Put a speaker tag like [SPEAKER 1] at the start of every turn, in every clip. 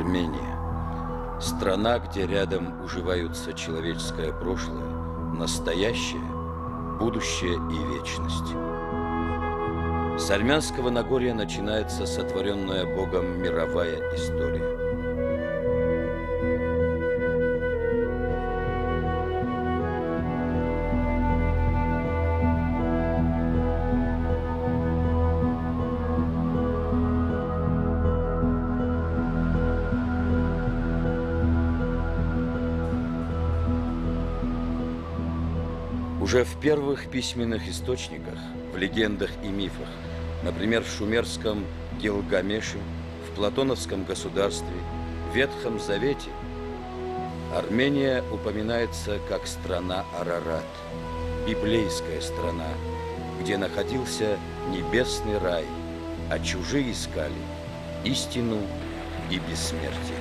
[SPEAKER 1] Армения. Страна, где рядом уживаются человеческое прошлое, настоящее, будущее и вечность. С Армянского Нагорья начинается сотворенная Богом мировая история. Уже в первых письменных источниках, в легендах и мифах, например, в шумерском Гилгамеше, в платоновском государстве, в Ветхом Завете, Армения упоминается как страна Арарат, библейская страна, где находился небесный рай, а чужие искали истину и бессмертие.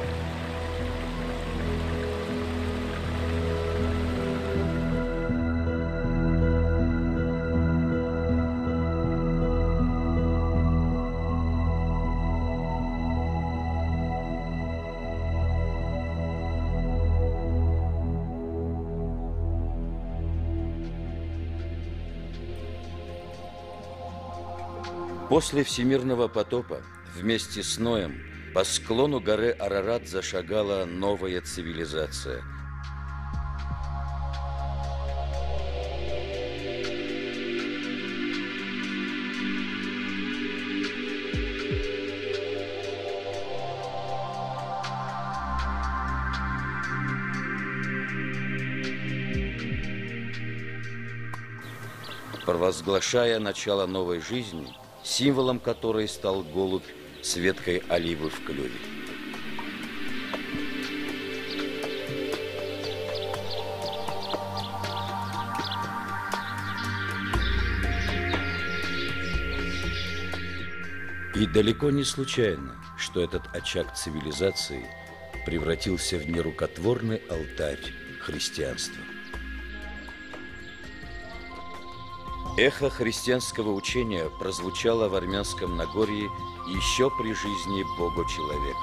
[SPEAKER 1] После всемирного потопа вместе с Ноем по склону горы Арарат зашагала новая цивилизация. Провозглашая начало новой жизни, символом которой стал голубь с веткой оливы в клюве. И далеко не случайно, что этот очаг цивилизации превратился в нерукотворный алтарь христианства. Эхо христианского учения прозвучало в Армянском Нагорье еще при жизни Бога-человека.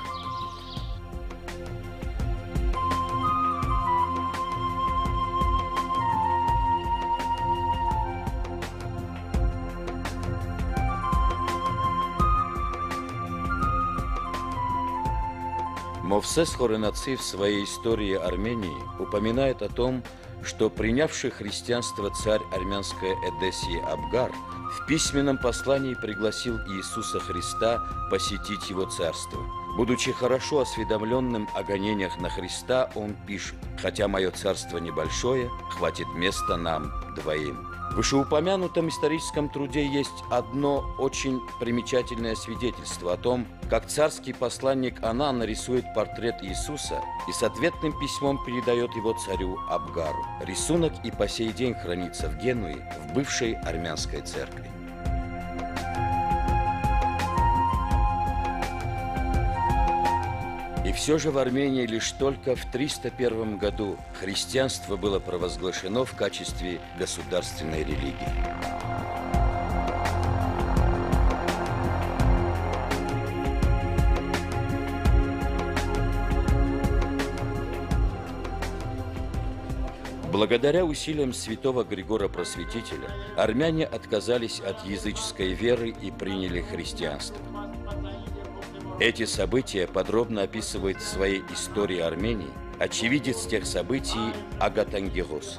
[SPEAKER 1] Мовсес Хоренаци в своей истории Армении упоминает о том, что принявший христианство царь армянской Эдессии Абгар в письменном послании пригласил Иисуса Христа посетить его царство. Будучи хорошо осведомленным о гонениях на Христа, он пишет: «Хотя мое царство небольшое, хватит места нам двоим». В вышеупомянутом историческом труде есть одно очень примечательное свидетельство о том, как царский посланник Анан рисует портрет Иисуса и с ответным письмом передает его царю Абгару. Рисунок и по сей день хранится в Генуе, в бывшей армянской церкви. И все же в Армении лишь только в 301 году христианство было провозглашено в качестве государственной религии. Благодаря усилиям святого Григора Просветителя армяне отказались от языческой веры и приняли христианство. Эти события подробно описывает в своей истории Армении очевидец тех событий Агатангирос.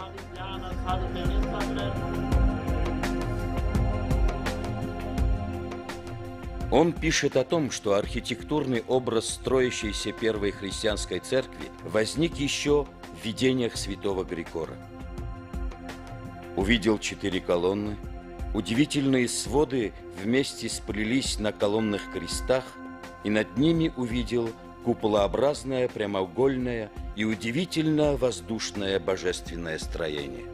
[SPEAKER 1] Он пишет о том, что архитектурный образ строящейся первой христианской церкви возник еще в видениях святого Григора. Увидел 4 колонны, удивительные своды вместе сплелись на колонных крестах, и над ними увидел куполообразное, прямоугольное и удивительно воздушное божественное строение.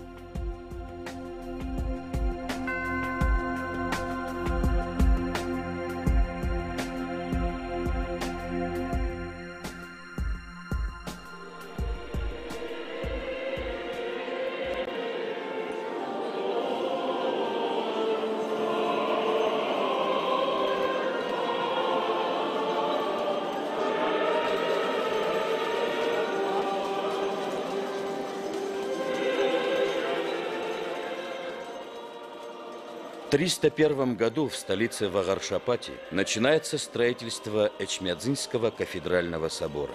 [SPEAKER 1] В 301 году в столице Вагаршапати начинается строительство Эчмиадзинского кафедрального собора.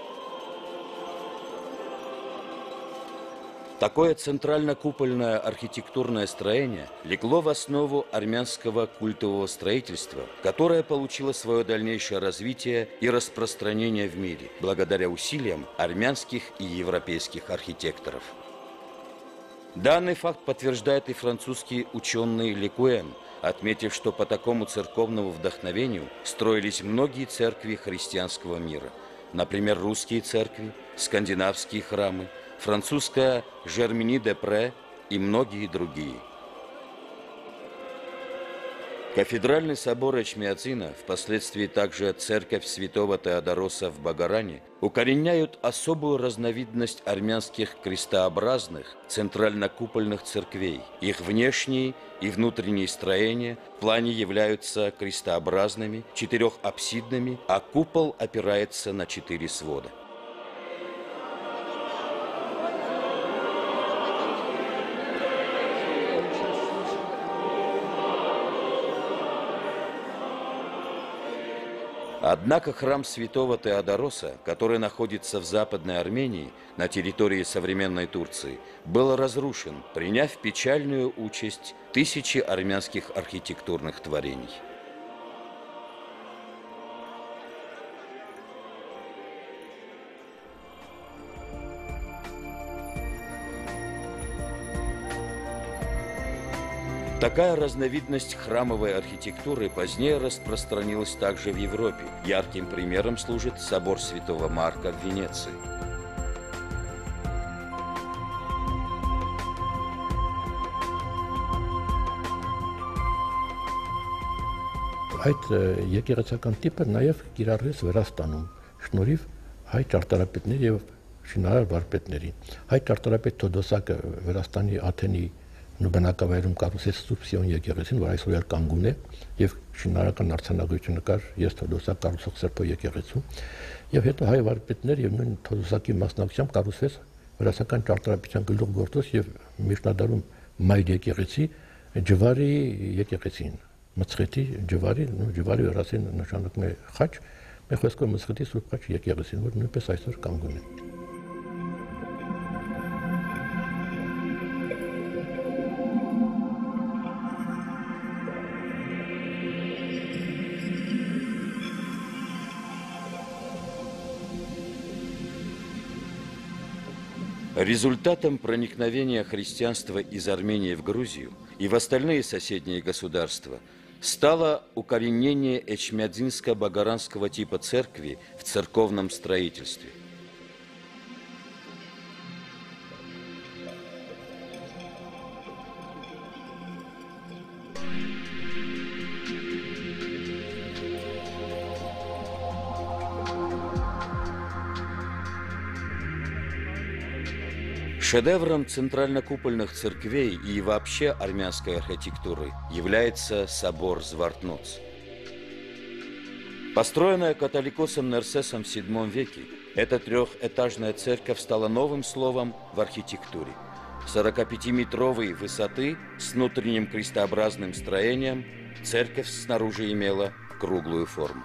[SPEAKER 1] Такое центрально-купольное архитектурное строение легло в основу армянского культового строительства, которое получило свое дальнейшее развитие и распространение в мире, благодаря усилиям армянских и европейских архитекторов. Данный факт подтверждает и французский ученый Лекуэн, отметив, что по такому церковному вдохновению строились многие церкви христианского мира, например, русские церкви, скандинавские храмы, французская Жермени-де-Пре и многие другие. Кафедральный собор Эчмиадзина, впоследствии также церковь святого Теодороса в Багаране, укореняют особую разновидность армянских крестообразных центрально-купольных церквей. Их внешние и внутренние строения в плане являются крестообразными, четырехапсидными, а купол опирается на 4 свода. Однако храм святого Теодороса, который находится в Западной Армении, на территории современной Турции, был разрушен, приняв печальную участь тысячи армянских архитектурных творений. Такая разновидность храмовой архитектуры позднее распространилась также в Европе. Ярким примером служит собор Святого Марка в Венеции.
[SPEAKER 2] Այդ եկեղեցական տիպը նաև կիրառվեց Վրաստանում, շնորհիվ հայ ճարտարապետների եւ շինարար վարպետների։ Հայ ճարտարապետ Թոդոսակը Վրաստանի Աթենի բնակավայրում կառուցեց Սուրբ Սիոն եկեղեցին, որ այսօր էլ կանգուն է, եւ շինարարական արձանագրությունը կար ես Թոդոսակ կառուցող Սրբո եկեղեցու, եւ հետո հայ վարպետներ եւ նույն Թոդոսակի մասնակցությամբ կառուցվեց վրացական ճարտարապետության գլուխ գործոս եւ միջնադարում Մայր եկեղեցի Ջվարի եկեղեցին, Մցխետի Ջվարի, Ջվարի վրացին նշանակում է խաչ, մեր խոսքով Մցխետի Սուրբ խաչ եկեղեցին, որ նույնպես այսօր կանգուն է։
[SPEAKER 1] Результатом проникновения христианства из Армении в Грузию и в остальные соседние государства стало укоренение Эчмиадзинско-багаранского типа церкви в церковном строительстве. Шедевром центрально-купольных церквей и вообще армянской архитектуры является собор Звартноц. Построенная католикосом Нерсесом в VII веке, эта трехэтажная церковь стала новым словом в архитектуре. 45-метровой высоты с внутренним крестообразным строением церковь снаружи имела круглую форму.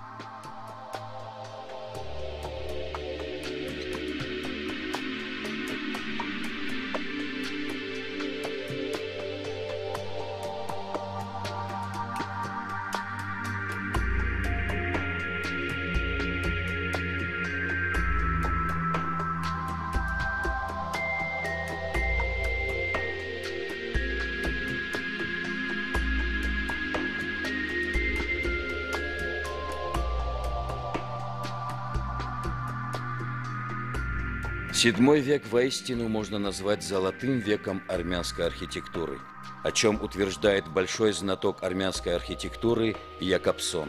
[SPEAKER 1] VII век воистину можно назвать золотым веком армянской архитектуры, о чем утверждает большой знаток армянской архитектуры Якобсон.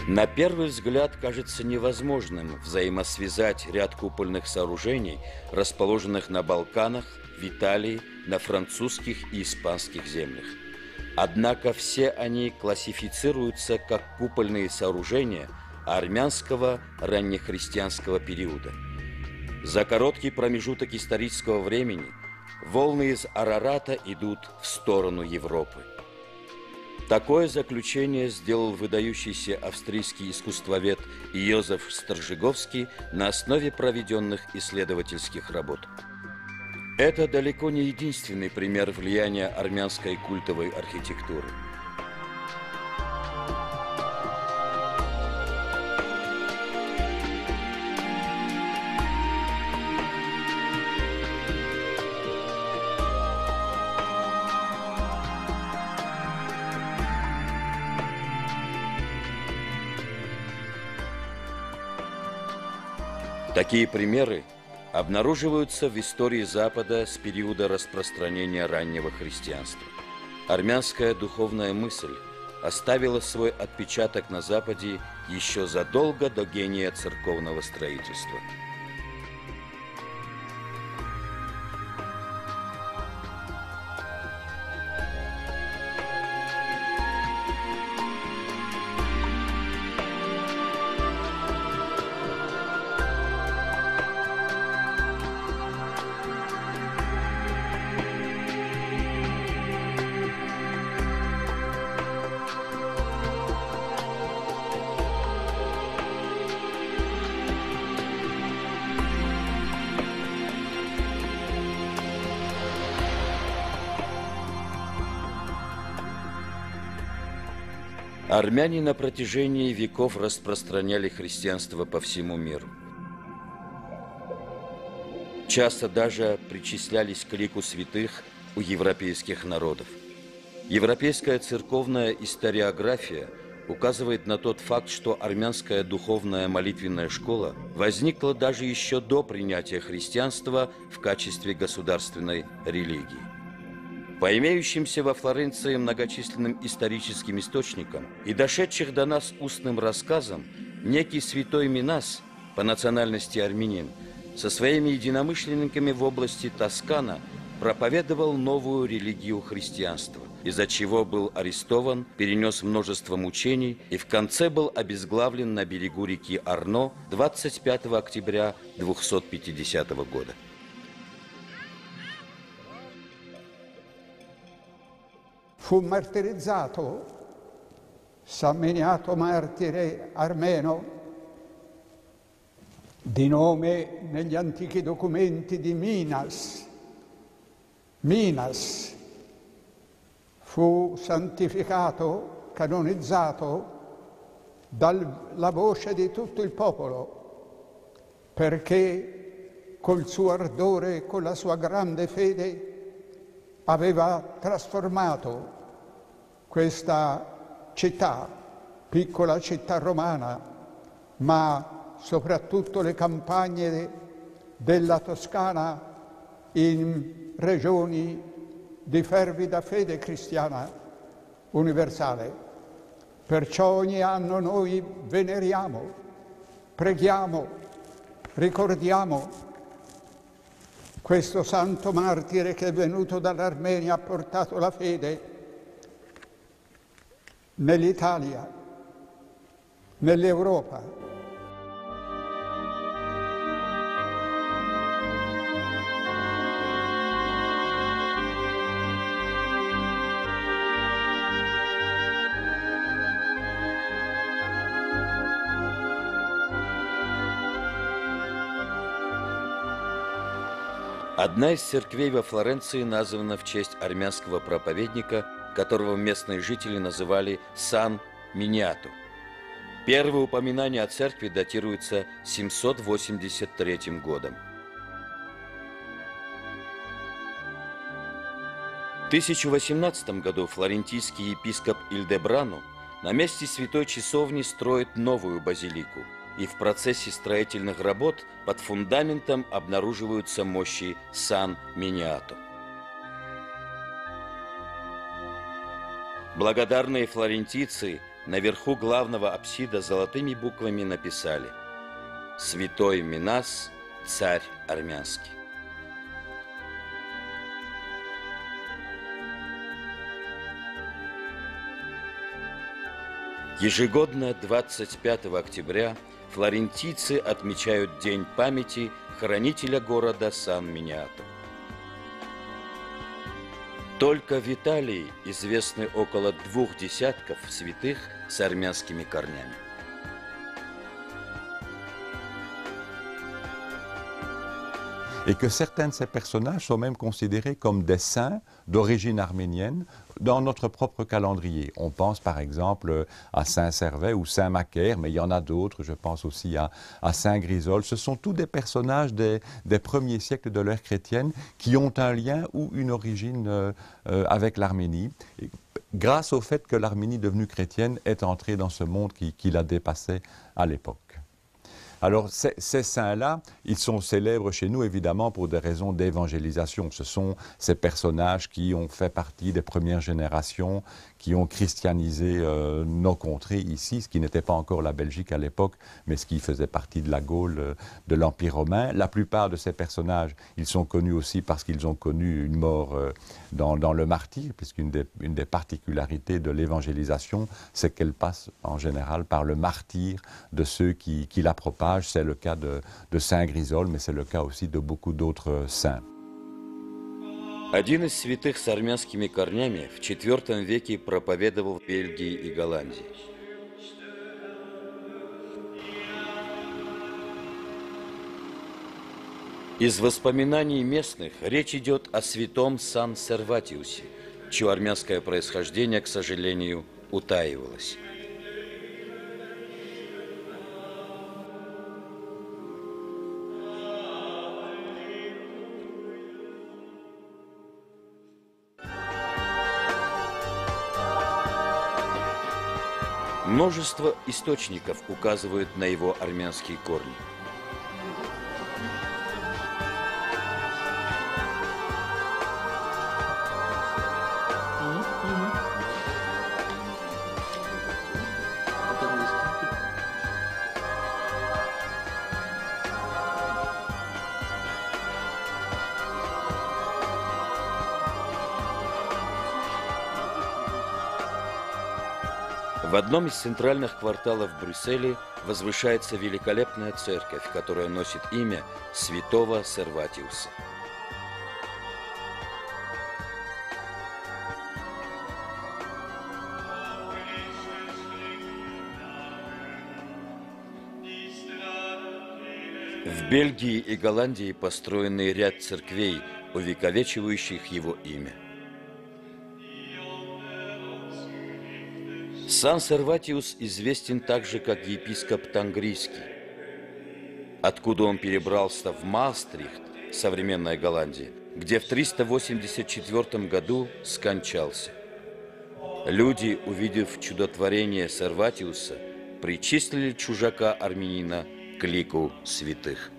[SPEAKER 1] На первый взгляд кажется невозможным взаимосвязать ряд купольных сооружений, расположенных на Балканах, в Италии, на французских и испанских землях. Однако все они классифицируются как купольные сооружения армянского раннехристианского периода. За короткий промежуток исторического времени волны из Арарата идут в сторону Европы. Такое заключение сделал выдающийся австрийский искусствовед Йозеф Сторжеговский на основе проведенных исследовательских работ. Это далеко не единственный пример влияния армянской культовой архитектуры. Такие примеры обнаруживаются в истории Запада с периода распространения раннего христианства. Армянская духовная мысль оставила свой отпечаток на Западе еще задолго до гения церковного строительства. Армяне на протяжении веков распространяли христианство по всему миру. Часто даже причислялись к лику святых у европейских народов. Европейская церковная историография указывает на тот факт, что армянская духовная молитвенная школа возникла даже еще до принятия христианства в качестве государственной религии. По имеющимся во Флоренции многочисленным историческим источникам и дошедших до нас устным рассказам, некий святой Минас, по национальности армянин, со своими единомышленниками в области Тоскана проповедовал новую религию христианства, из-за чего был арестован, перенес множество мучений и в конце был обезглавлен на берегу реки Арно 25 октября 250 года.
[SPEAKER 3] Fu martirizzato San Miniato martire armeno, di nome negli antichi documenti di Minas. Minas fu santificato, canonizzato dalla voce di tutto il popolo, perché col suo ardore e con la sua grande fede aveva trasformato questa città, piccola città romana, ma soprattutto le campagne della Toscana in regioni di fervida fede cristiana universale. Perciò ogni anno noi veneriamo, preghiamo, ricordiamo questo santo martire che è venuto dall'Armenia, ha portato la fede nell'Italia, nell'Europa.
[SPEAKER 1] Одна из церквей во Флоренции названа в честь армянского проповедника, которого местные жители называли Сан-Миниато. Первое упоминание о церкви датируется 783 годом. В 1018 году флорентийский епископ Ильдебрану на месте святой часовни строит новую базилику, и в процессе строительных работ под фундаментом обнаруживаются мощи Сан-Миниато. Благодарные флорентийцы наверху главного апсида золотыми буквами написали: «Святой Минас, царь армянский». Ежегодно 25 октября флорентийцы отмечают День памяти хранителя города Сан-Миниато. Только в Италии известны около 2 десятков святых с армянскими корнями.
[SPEAKER 4] Et que certains de ces personnages sont même considérés comme des saints d'origine arménienne dans notre propre calendrier. On pense par exemple à Saint Servais ou Saint Macaire, mais il y en a d'autres, je pense aussi à Saint Grisol. Ce sont tous des personnages des premiers siècles de l'ère chrétienne qui ont un lien ou une origine avec l'Arménie, grâce au fait que l'Arménie devenue chrétienne est entrée dans ce monde qui la dépassait à l'époque. Alors ces saints-là, ils sont célèbres chez nous évidemment pour des raisons d'évangélisation. Ce sont ces personnages qui ont fait partie des premières générations, qui ont christianisé nos contrées ici, ce qui n'était pas encore la Belgique à l'époque, mais ce qui faisait partie de la Gaule, de l'Empire romain. La plupart de ces personnages, ils sont connus aussi parce qu'ils ont connu une mort dans le martyre, puisqu'une des particularités de l'évangélisation, c'est qu'elle passe en général par le martyre de ceux qui la propagent. C'est le cas de Saint Grisol, mais c'est le cas aussi de beaucoup d'autres saints.
[SPEAKER 1] Один из святых с армянскими корнями в IV веке проповедовал в Бельгии и Голландии. Из воспоминаний местных речь идет о святом Сан-Серватиусе, чье армянское происхождение, к сожалению, утаивалось. Множество источников указывают на его армянские корни. В одном из центральных кварталов Брюсселя возвышается великолепная церковь, которая носит имя святого Серватиуса. В Бельгии и Голландии построены ряд церквей, увековечивающих его имя. Сан-Серватиус известен также как епископ Тангрийский, откуда он перебрался в Маастрихт, современная Голландия, где в 384 году скончался. Люди, увидев чудотворение Серватиуса, причислили чужака-армянина к лику святых.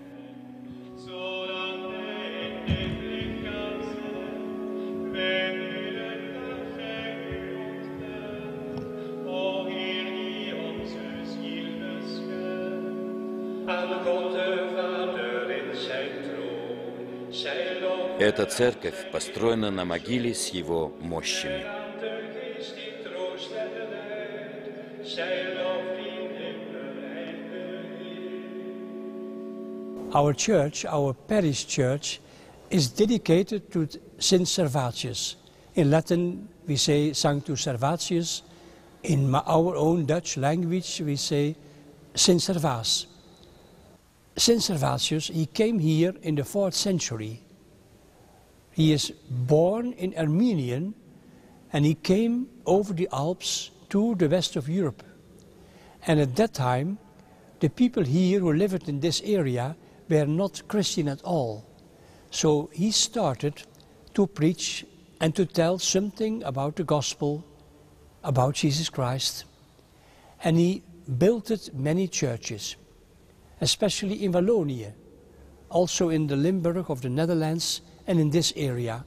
[SPEAKER 1] Эта церковь построена на могиле с его мощами.
[SPEAKER 5] Our church, our parish church, is dedicated to Saint Servatius. In Latin we say Sanctus Servatius. In our own Dutch language we say Saint Servaas. Saint Servatius, he came here in the 4th century. He is born in Armenian and he came over the Alps to the west of Europe. And at that time, the people here who lived in this area were not Christian at all. So he started to preach and to tell something about the gospel, about Jesus Christ. And he built many churches, especially in Wallonia, also in the Limburg of the Netherlands and in this area.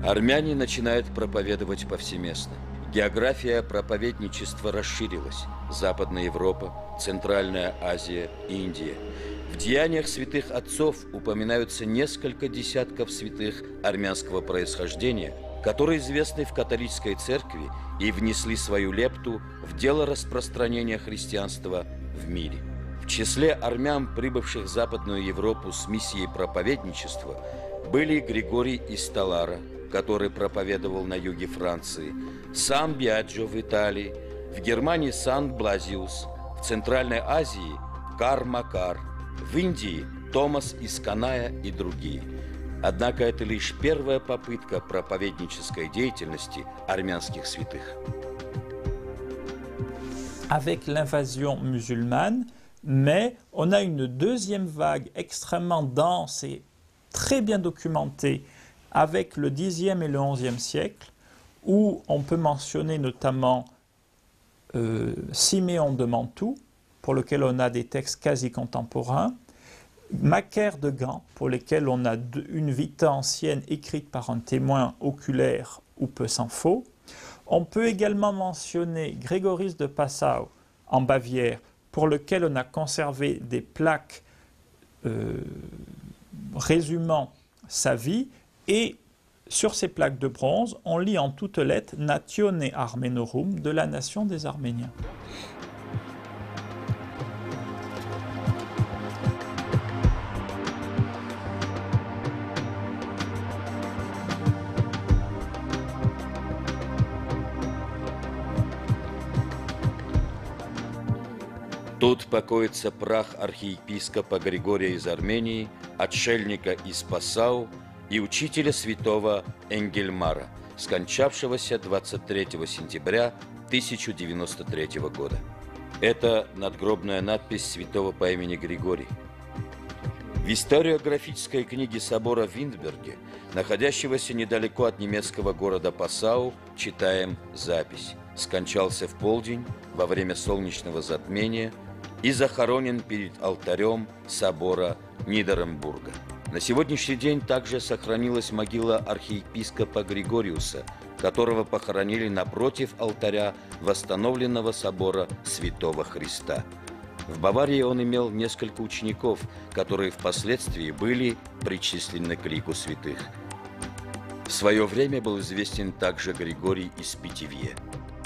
[SPEAKER 1] Армяне начинают проповедовать повсеместно. География проповедничества расширилась. Западная Европа, Центральная Азия, Индия. В деяниях святых отцов упоминаются несколько десятков святых армянского происхождения, которые известны в католической церкви и внесли свою лепту в дело распространения христианства в мире. В числе армян, прибывших в Западную Европу с миссией проповедничества, были Григорий из Талара, который проповедовал на юге Франции, сам Биаджо в Италии, в Германии Сан-Блазиус, в Центральной Азии Кар Макар, в Индии Томас из Каная и другие. Однако это лишь первая попытка проповеднической деятельности армянских святых.
[SPEAKER 6] Avec l'invasion musulmane, mais on a une deuxième vague extrêmement dense et très bien documentée avec le Xe et le XIe siècle, où on peut mentionner notamment Siméon de Mantoue, pour lequel on a des textes quasi contemporains, Macaire de Gand, pour lesquels on a une vita ancienne écrite par un témoin oculaire ou peu s'en faut. On peut également mentionner Grégoris de Passau en Bavière, pour lequel on a conservé des plaques résumant sa vie, et sur ces plaques de bronze, on lit en toutes lettres Natione Armenorum, de la nation des Arméniens.
[SPEAKER 1] Тут покоится прах архиепископа Григория из Армении, отшельника из Пассау и учителя святого Энгельмара, скончавшегося 23 сентября 1093 года. Это надгробная надпись святого по имени Григорий. В историографической книге собора в Виндберге, находящегося недалеко от немецкого города Пассау, читаем запись: «Скончался в полдень во время солнечного затмения и захоронен перед алтарем собора Нидеренбурга». На сегодняшний день также сохранилась могила архиепископа Григориуса, которого похоронили напротив алтаря восстановленного собора Святого Христа. В Баварии он имел несколько учеников, которые впоследствии были причислены к лику святых. В свое время был известен также Григорий из Питивье.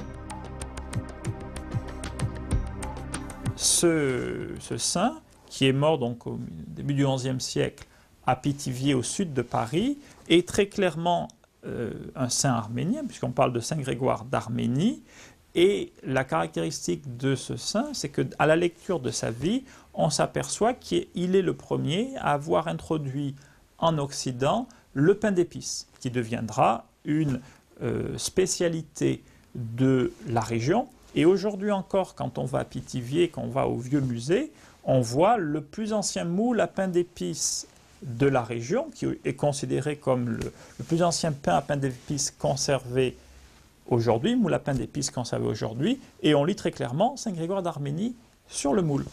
[SPEAKER 6] Ce saint, qui est mort donc au début du XIe siècle à Pithiviers, au sud de Paris, est très clairement un saint arménien, puisqu'on parle de Saint Grégoire d'Arménie. Et la caractéristique de ce saint, c'est qu'à la lecture de sa vie, on s'aperçoit qu'il est le premier à avoir introduit en Occident le pain d'épices, qui deviendra une spécialité de la région. Et aujourd'hui encore, quand on va à Pithiviers, quand on va au vieux musée, on voit le plus ancien moule à pain d'épices de la région, qui est considéré comme le plus ancien pain à pain d'épices conservé aujourd'hui, moule à pain d'épices conservé aujourd'hui, et on lit très clairement Saint Grégoire d'Arménie sur le moule.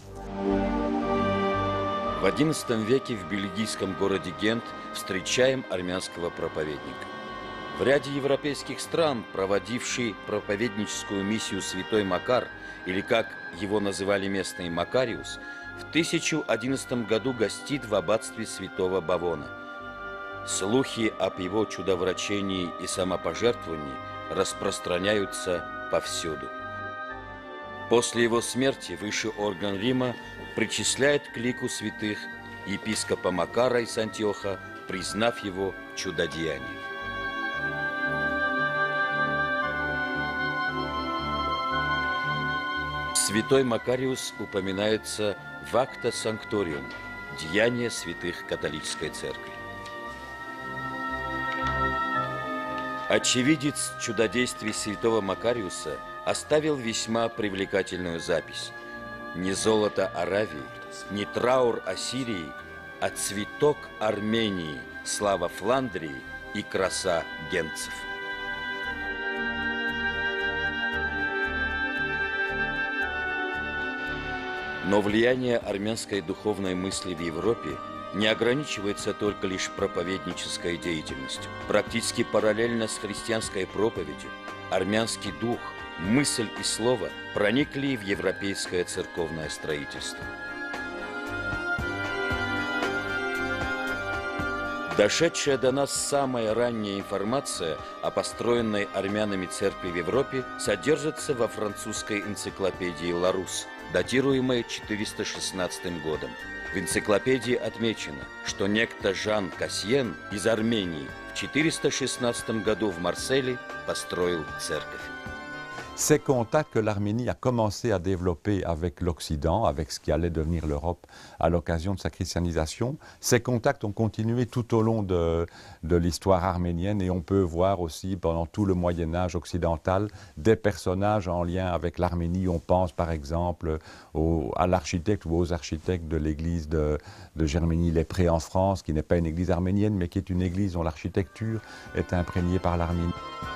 [SPEAKER 1] В XI веке в бельгийском городе Гент встречаем армянского проповедника. В ряде европейских стран, проводивший проповедническую миссию святой Макар, или как его называли местные Макариус, в 1011 году гостит в аббатстве святого Бавона. Слухи об его чудоврачении и самопожертвовании распространяются повсюду. После его смерти высший орган Рима причисляет к лику святых епископа Макара из Антиоха, признав его чудодеянием. Святой Макариус упоминается в Acta Sanctorum, деяния святых католической церкви. Очевидец чудодействий святого Макариуса оставил весьма привлекательную запись. Не золото Аравии, не траур Ассирии, а цветок Армении, слава Фландрии и краса гентцев. Но влияние армянской духовной мысли в Европе не ограничивается только лишь проповеднической деятельностью. Практически параллельно с христианской проповедью армянский дух, мысль и слово проникли в европейское церковное строительство. Дошедшая до нас самая ранняя информация о построенной армянами церкви в Европе содержится во французской энциклопедии «Ларус», датируемой 416 годом. В энциклопедии отмечено, что некто Жан Кассиен из Армении в 416 году в Марселе построил церковь.
[SPEAKER 4] Ces contacts que l'Arménie a commencé à développer avec l'Occident, avec ce qui allait devenir l'Europe à l'occasion de sa christianisation, ces contacts ont continué tout au long de l'histoire arménienne et on peut voir aussi pendant tout le Moyen-Âge occidental des personnages en lien avec l'Arménie. On pense par exemple à l'architecte ou aux architectes de l'église de Germigny-les-Prés en France, qui n'est pas une église arménienne mais qui est une église dont l'architecture est imprégnée par l'Arménie.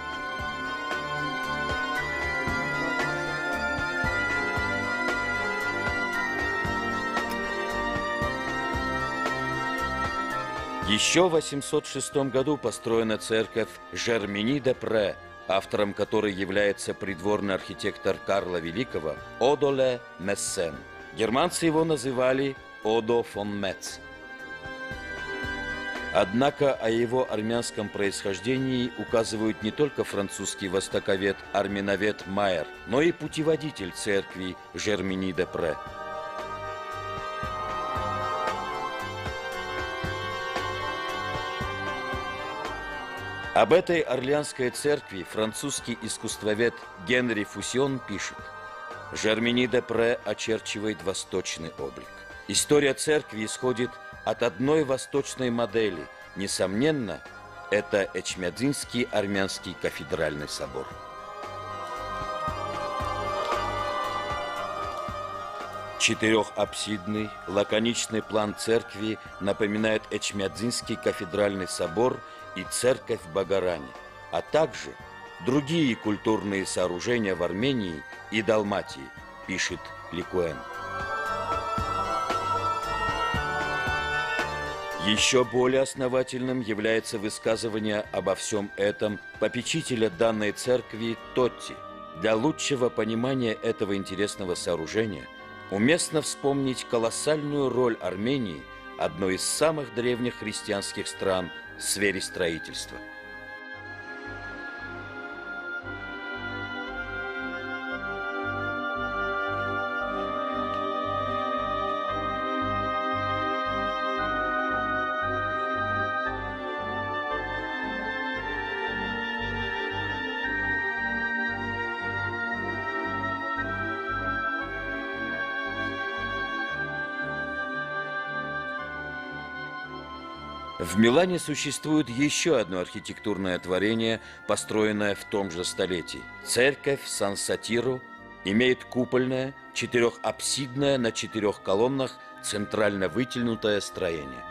[SPEAKER 1] Еще в 806 году построена церковь Жермени-де-Пре, автором которой является придворный архитектор Карла Великого Одоле Мессен. Германцы его называли Одо фон Мец. Однако о его армянском происхождении указывают не только французский востоковед-армяновед Майер, но и путеводитель церкви Жермени-де-Пре. Об этой Орлеанской церкви французский искусствовед Генри Фусьон пишет: «Жермени-де-Пре очерчивает восточный облик. История церкви исходит от одной восточной модели. Несомненно, это Эчмядзинский армянский кафедральный собор». Четырехапсидный, лаконичный план церкви напоминает Эчмядзинский кафедральный собор и церковь в Багаране, а также другие культурные сооружения в Армении и Далматии, пишет Ликуэн. Еще более основательным является высказывание обо всем этом попечителя данной церкви Тотти. Для лучшего понимания этого интересного сооружения уместно вспомнить колоссальную роль Армении, одной из самых древних христианских стран, в сфере строительства. В Милане существует еще одно архитектурное творение, построенное в том же столетии. Церковь Сан-Сатиро имеет купольное, четырехапсидное на 4 колоннах центрально вытянутое строение.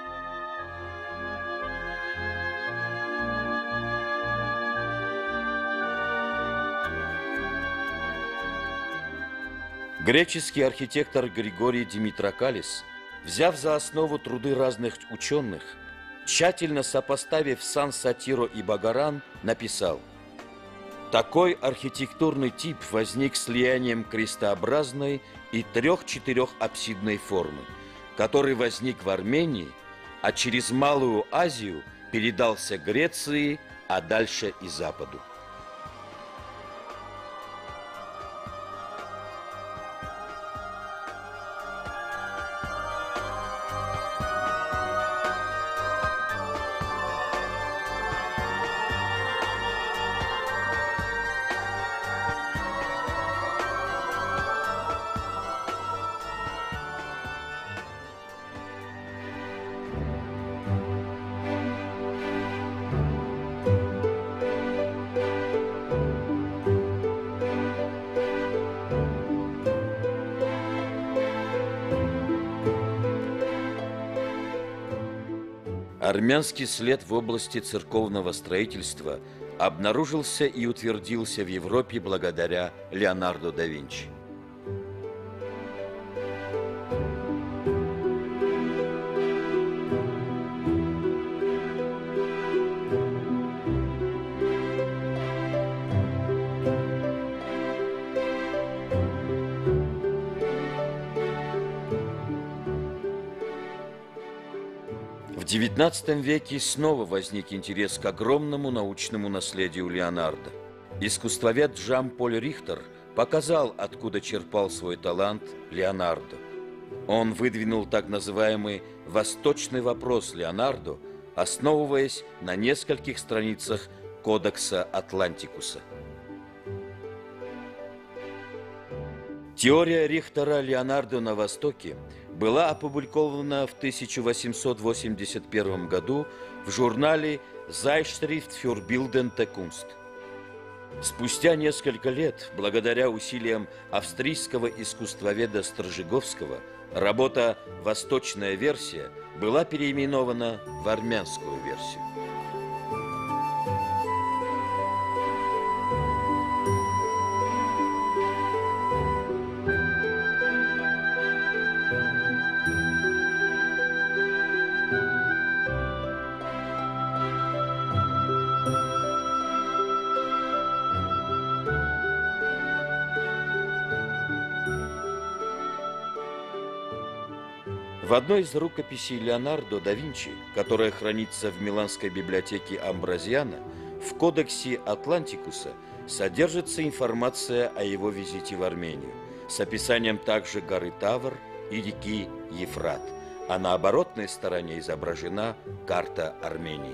[SPEAKER 1] Греческий архитектор Григорий Димитракалис, взяв за основу труды разных ученых, тщательно сопоставив Сан-Сатиро и Багаран, написал: «Такой архитектурный тип возник слиянием крестообразной и 3-4-апсидной формы, который возник в Армении, а через Малую Азию передался Греции, а дальше и Западу». Армянский след в области церковного строительства обнаружился и утвердился в Европе благодаря Леонардо да Винчи. XIX веке снова возник интерес к огромному научному наследию Леонардо. Искусствовед Жан-Поль Рихтер показал, откуда черпал свой талант Леонардо. Он выдвинул так называемый «восточный вопрос Леонардо», основываясь на нескольких страницах Кодекса Атлантикуса. Теория Рихтера «Леонардо на Востоке» была опубликована в 1881 году в журнале «Zeitschrift für bildende Kunst». Спустя несколько лет, благодаря усилиям австрийского искусствоведа Стржиговского, работа «Восточная версия» была переименована в армянскую версию. В одной из рукописей Леонардо да Винчи, которая хранится в Миланской библиотеке Амброзиано, в Кодексе Атлантикуса содержится информация о его визите в Армению с описанием также горы Тавр и реки Ефрат, а на оборотной стороне изображена карта Армении.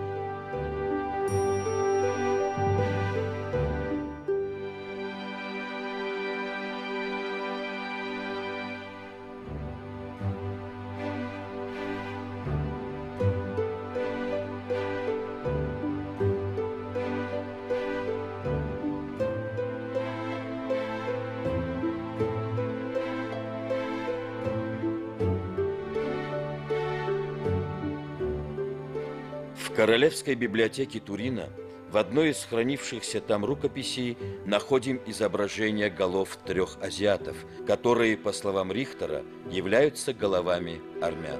[SPEAKER 1] В Королевской библиотеке Турина в одной из хранившихся там рукописей находим изображение голов 3 азиатов, которые, по словам Рихтера, являются головами армян.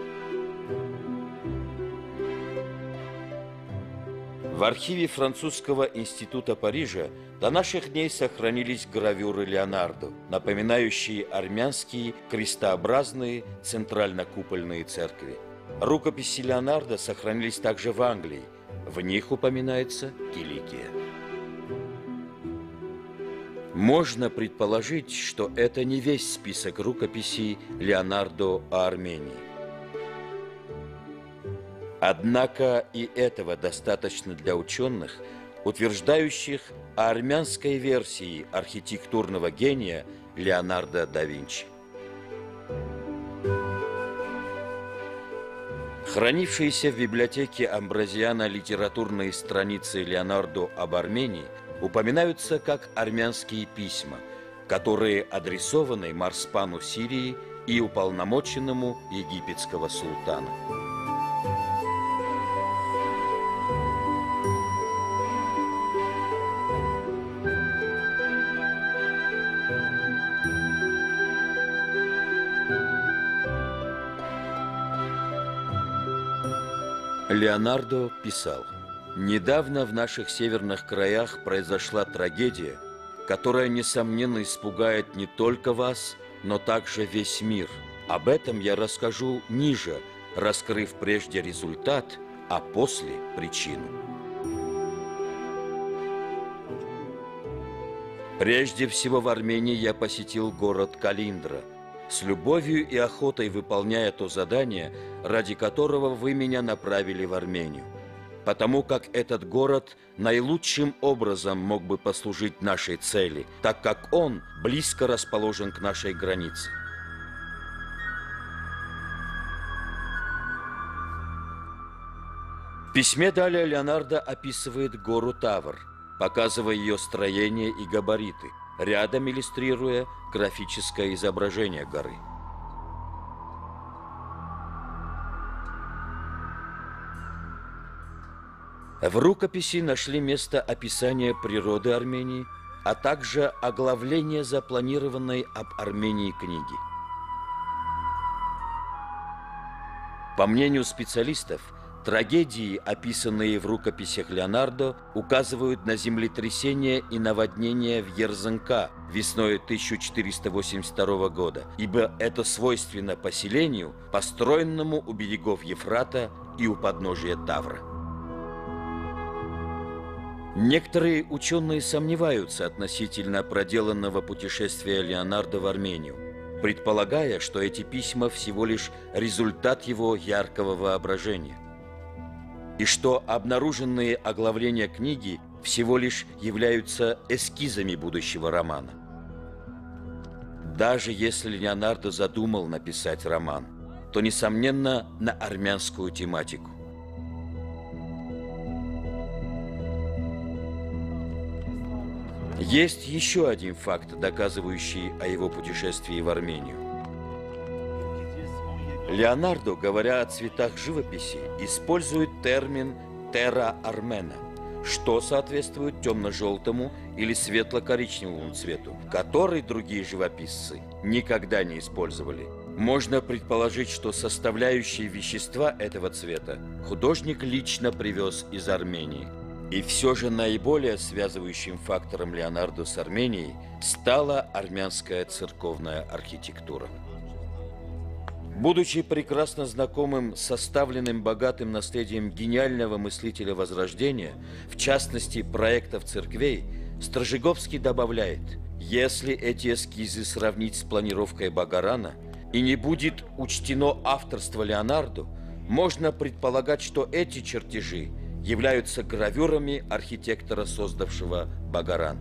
[SPEAKER 1] В архиве Французского института Парижа до наших дней сохранились гравюры Леонардо, напоминающие армянские крестообразные центрально-купольные церкви. Рукописи Леонардо сохранились также в Англии. В них упоминается Киликия. Можно предположить, что это не весь список рукописей Леонардо о Армении. Однако и этого достаточно для ученых, утверждающих о армянской версии архитектурного гения Леонардо да Винчи. Хранившиеся в библиотеке Амброзиано литературные страницы Леонардо об Армении упоминаются как армянские письма, которые адресованы Марспану Сирии и уполномоченному египетского султана. Леонардо писал: «Недавно в наших северных краях произошла трагедия, которая, несомненно, испугает не только вас, но также весь мир. Об этом я расскажу ниже, раскрыв прежде результат, а после причину». Прежде всего в Армении я посетил город Калиндра, с любовью и охотой выполняя то задание, ради которого вы меня направили в Армению, потому как этот город наилучшим образом мог бы послужить нашей цели, так как он близко расположен к нашей границе. В письме далее Леонардо описывает гору Тавр, показывая ее строение и габариты, рядом иллюстрируя графическое изображение горы. В рукописи нашли место описания природы Армении, а также оглавление запланированной об Армении книги. По мнению специалистов, Трагедии, описанные в рукописях Леонардо, указывают на землетрясение и наводнение в Ерзанка весной 1482 года, ибо это свойственно поселению, построенному у берегов Ефрата и у подножия Тавра. Некоторые ученые сомневаются относительно проделанного путешествия Леонардо в Армению, предполагая, что эти письма всего лишь результат его яркого воображения, и что обнаруженные оглавления книги всего лишь являются эскизами будущего романа. Даже если Леонардо задумал написать роман, то, несомненно, на армянскую тематику. Есть еще один факт, доказывающий о его путешествии в Армению. Леонардо, говоря о цветах живописи, использует термин «терра армена», что соответствует темно-желтому или светло-коричневому цвету, который другие живописцы никогда не использовали. Можно предположить, что составляющие вещества этого цвета художник лично привез из Армении. И все же наиболее связывающим фактором Леонардо с Арменией стала армянская церковная архитектура. Будучи прекрасно знакомым с составленным богатым наследием гениального мыслителя Возрождения, в частности проектов церквей, Стражиговский добавляет: если эти эскизы сравнить с планировкой Багарана и не будет учтено авторство Леонардо, можно предполагать, что эти чертежи являются гравюрами архитектора, создавшего Багаран.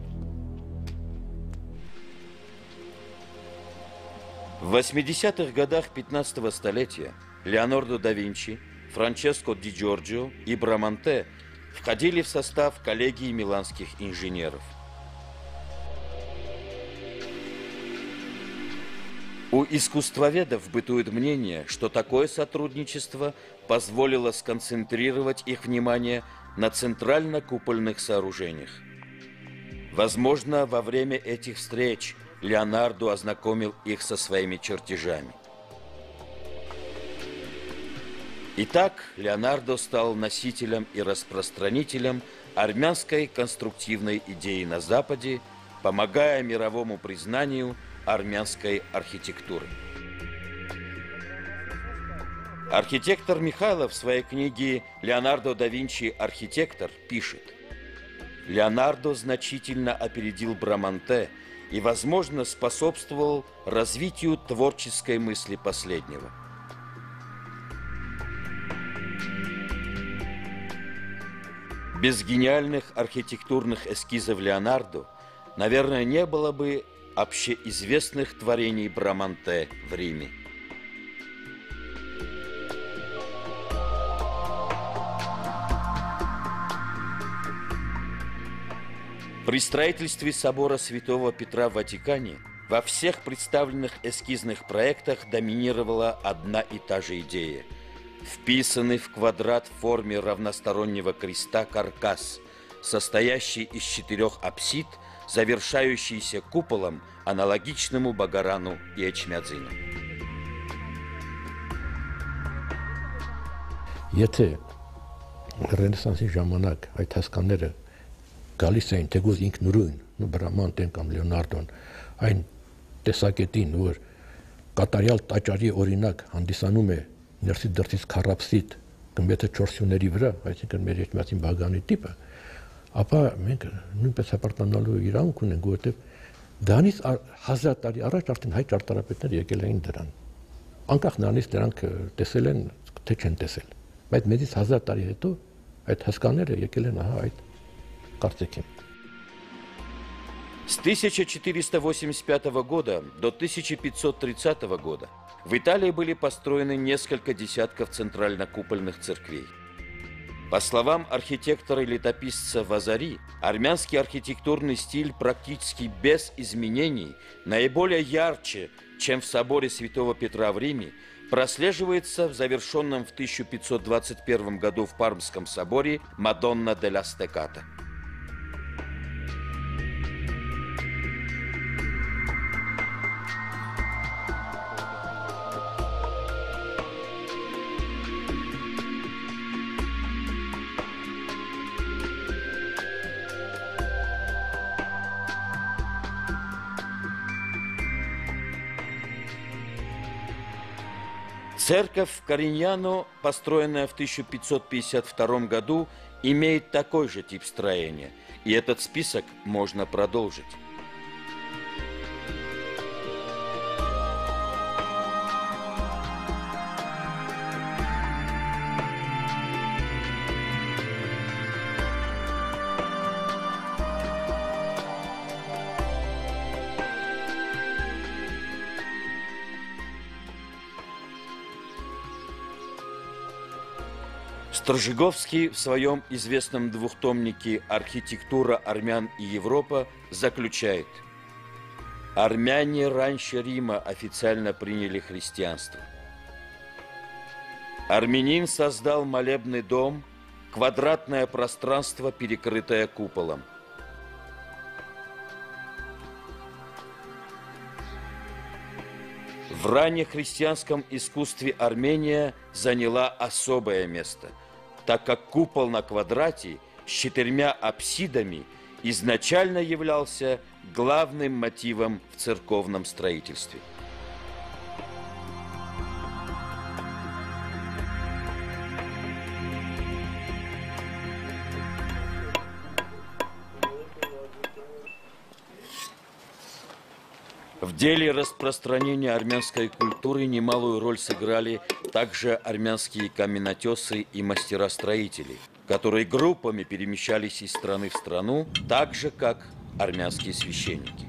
[SPEAKER 1] В 80-х годах 15-го столетия Леонардо да Винчи, Франческо ди Джорджио и Браманте входили в состав коллегии миланских инженеров. У искусствоведов бытует мнение, что такое сотрудничество позволило сконцентрировать их внимание на центрально-купольных сооружениях. Возможно, во время этих встреч Леонардо ознакомил их со своими чертежами. Итак, Леонардо стал носителем и распространителем армянской конструктивной идеи на Западе, помогая мировому признанию армянской архитектуры. Архитектор Михайлов в своей книге «Леонардо да Винчи. Архитектор» пишет: «Леонардо значительно опередил Браманте и, возможно, способствовал развитию творческой мысли последнего». Без гениальных архитектурных эскизов Леонардо, наверное, не было бы общеизвестных творений Браманте в Риме. При строительстве собора Святого Петра в Ватикане во всех представленных эскизных проектах доминировала одна и та же идея. Вписанный в квадрат в форме равностороннего креста каркас, состоящий из 4 апсид, завершающийся куполом, аналогичному Багарану и Эчмядзину.
[SPEAKER 2] Եթե Ռենեսանսի ժամանակ այդ հասկանները գալիս էին թեկուզ ինքնուրույն, Բրամանտեն կամ Լեոնարդոն, այն տեսակետին, որ կատարյալ տաճարի օրինակ հանդիսանում է ներսից դրսից քառապսիդ գմբեթը 4 սյուների վրա, այսինքն մեր Էջմիածին Բաղանի տիպը, ապա մենք նույնպես հպարտանալու իրավունք ունենք, որովհետև դրանից 1000 տարի առաջ արդեն հայ ճարտարապետներ եկել էին դրան։ Անկախ նրանից դրանք տեսել են, թե չեն տեսել, բայց մեզից 1000 տարի հետո այդ հասկանները եկել են ահա այդ կարծիքին։
[SPEAKER 1] С 1485 года до 1530 года в Италии были построены несколько десятков центрально-купольных церквей. По словам архитектора и летописца Вазари, армянский архитектурный стиль практически без изменений, наиболее ярче, чем в соборе Святого Петра в Риме, прослеживается в завершенном в 1521 году в Пармском соборе Мадонна де ла Стеката. Церковь в Кориньяно, построенная в 1552 году, имеет такой же тип строения, и этот список можно продолжить. Сторожиговский в своем известном двухтомнике «Архитектура армян и Европа» заключает: армяне раньше Рима официально приняли христианство. Армянин создал молебный дом, квадратное пространство, перекрытое куполом. В раннехристианском искусстве Армения заняла особое место, так как купол на квадрате с 4 апсидами изначально являлся главным мотивом в церковном строительстве. В деле распространения армянской культуры немалую роль сыграли также армянские каменотесы и мастера-строители, которые группами перемещались из страны в страну, так же, как армянские священники.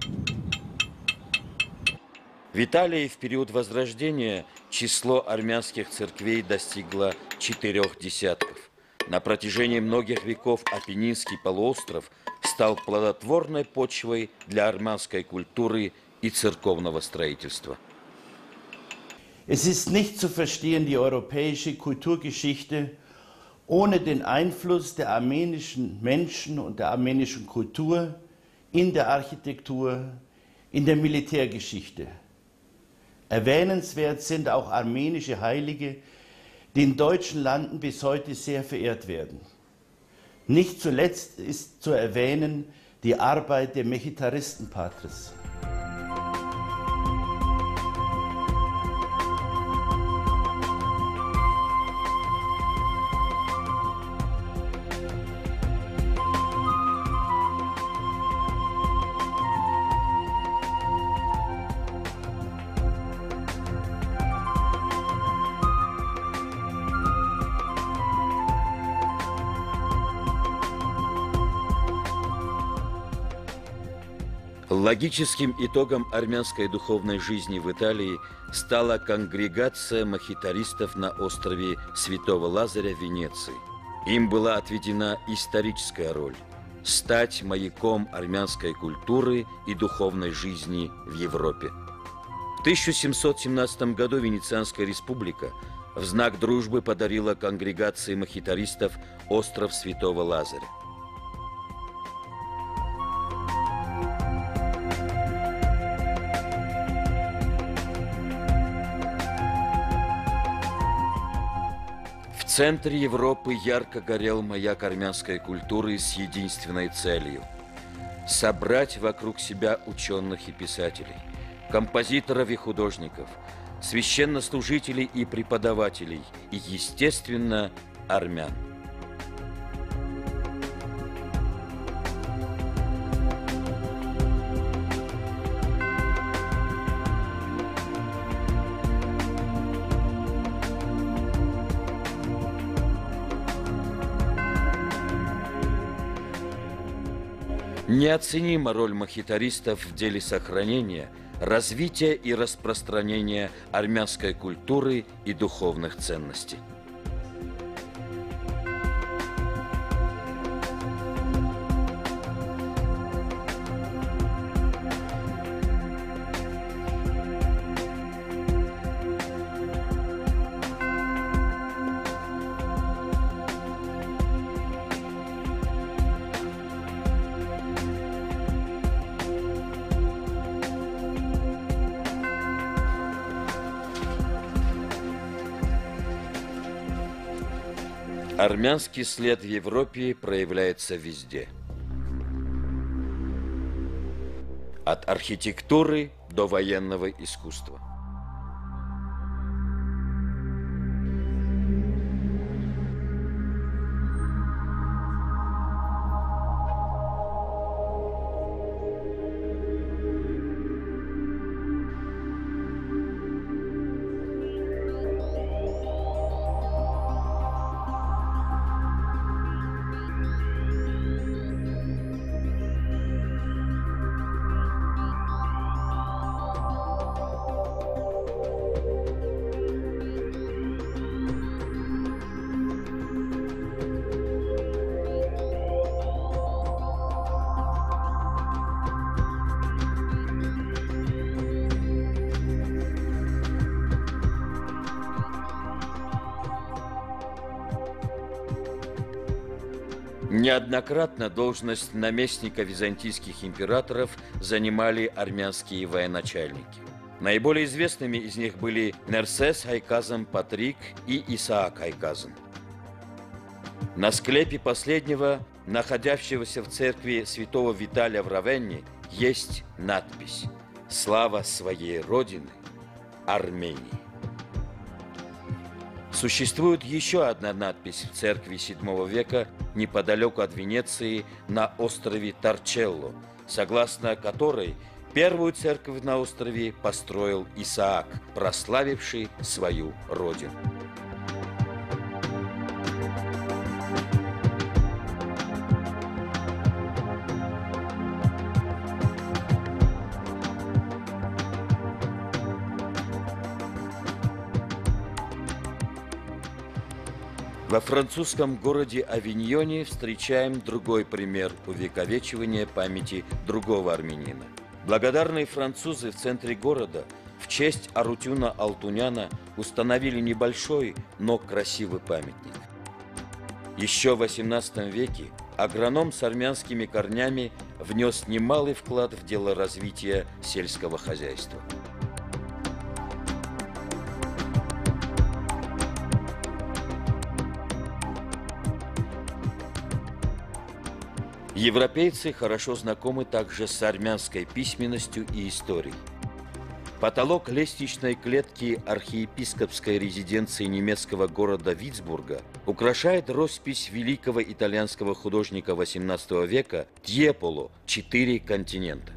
[SPEAKER 1] В Италии в период Возрождения число армянских церквей достигло 4 десятков. На протяжении многих веков Апеннинский полуостров стал плодотворной почвой для армянской культуры и церковного строительства.
[SPEAKER 7] Es ist nicht zu verstehen, die europäische Kulturgeschichte, ohne den Einfluss der armenischen Menschen und der armenischen Kultur in der Architektur, in der Militärgeschichte. Erwähnenswert sind auch armenische Heilige, die in deutschen Landen bis heute sehr verehrt werden. Nicht zuletzt ist zu erwähnen die Arbeit der Mechitaristenpatres.
[SPEAKER 1] Логическим итогом армянской духовной жизни в Италии стала конгрегация мохитаристов на острове Святого Лазаря в Венеции. Им была отведена историческая роль – стать маяком армянской культуры и духовной жизни в Европе. В 1717 году Венецианская республика в знак дружбы подарила конгрегации мохитаристов остров Святого Лазаря. В центре Европы ярко горел маяк армянской культуры с единственной целью – собрать вокруг себя ученых и писателей, композиторов и художников, священнослужителей и преподавателей и, естественно, армян. Неоценима роль мохитаристов в деле сохранения, развития и распространения армянской культуры и духовных ценностей. Армянский след в Европе проявляется везде. От архитектуры до военного искусства. Неоднократно должность наместника византийских императоров занимали армянские военачальники. Наиболее известными из них были Нерсес Хайказом Патрик и Исаак Хайказом. На склепе последнего, находящегося в церкви святого Виталия в Равенне, есть надпись «Слава своей Родины, Армении». Существует еще одна надпись в церкви VII века неподалеку от Венеции на острове Торчелло, согласно которой первую церковь на острове построил Исаак, прославивший свою родину. Во французском городе Авиньоне встречаем другой пример увековечивания памяти другого армянина. Благодарные французы в центре города в честь Арутюна Алтуняна установили небольшой, но красивый памятник. Еще в XVIII веке агроном с армянскими корнями внес немалый вклад в дело развития сельского хозяйства. Европейцы хорошо знакомы также с армянской письменностью и историей. Потолок лестничной клетки архиепископской резиденции немецкого города Вицбурга украшает роспись великого итальянского художника XVIII века Тьеполо «Четыре континента».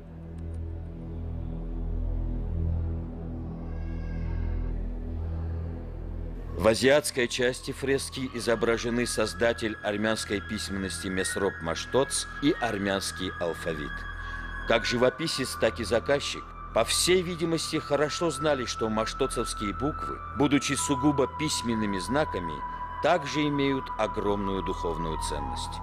[SPEAKER 1] В азиатской части фрески изображены создатель армянской письменности Месроп Маштоц и армянский алфавит. Как живописец, так и заказчик, по всей видимости, хорошо знали, что маштоцовские буквы, будучи сугубо письменными знаками, также имеют огромную духовную ценность.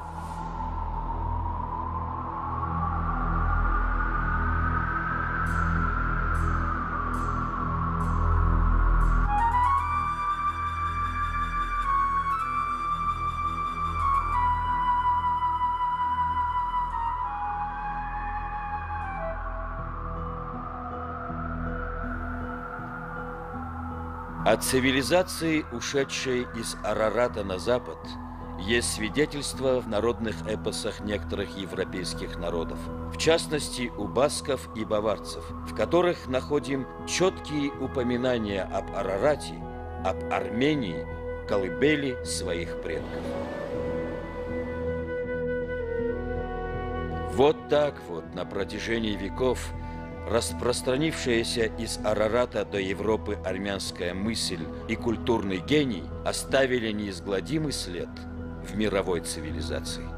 [SPEAKER 1] От цивилизации, ушедшей из Арарата на запад, есть свидетельство в народных эпосах некоторых европейских народов, в частности у басков и баварцев, в которых находим четкие упоминания об Арарате, об Армении, колыбели своих предков. Вот так вот на протяжении веков распространившаяся из Арарата до Европы армянская мысль и культурный гений оставили неизгладимый след в мировой цивилизации.